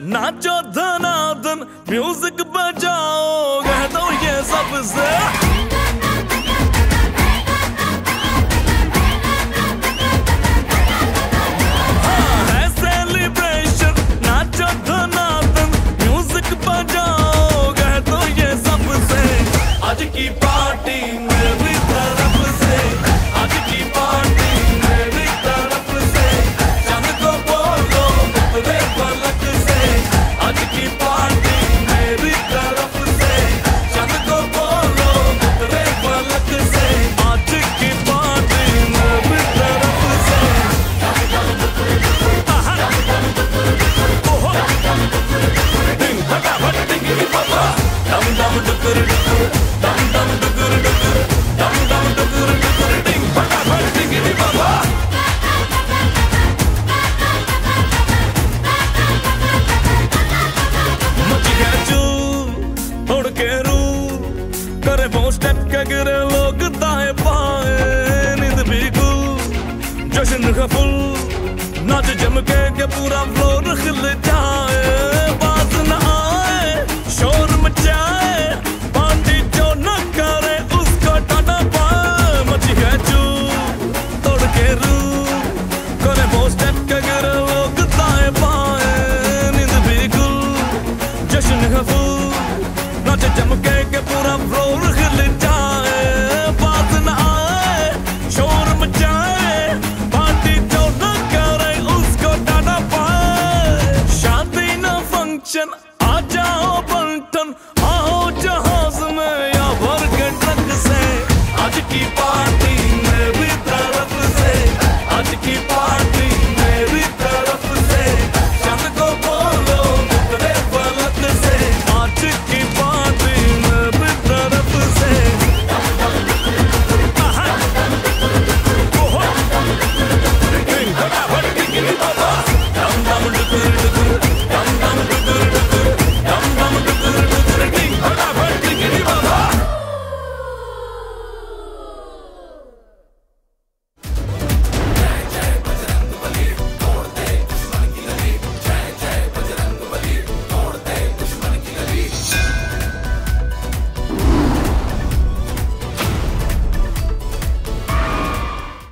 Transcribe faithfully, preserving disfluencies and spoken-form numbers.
नाचो धनाधन music बजाओ, कह दो ये सबसे आज की पार्टी मेरी तरफ से, आज की पार्टी मेरी तरफ से, चंद को बोलो उतरे पलक से। आज की पार्टी मेरी तरफ से, चंद को बोलो उतरे पलक से। आज की पार्टी मेरी तरफ से। डिंग फटाफट डिंगी पापा, दम दम डुकुर डुकुर, dum dum dukur dukur, dum dum dukur dukur, ding fataफट डिंगी बाबा। मची है चूर तोड़ के रूर, करे वो स्टेप के गिरे लोग दाएं बाएं, नींद भी गुल जश्न का फुल, नाच जम के के पूरा फ्लोर खिल जाए। बात न आए शोर मचाए, नाच चमके के पूरा फ्लोर हिल जाए। बात न आए शोर मचाए, पार्टी जो न करे उसको डांटा पाए। शादी न फंक्शन आ जाओ बंटन, आओ जहाँ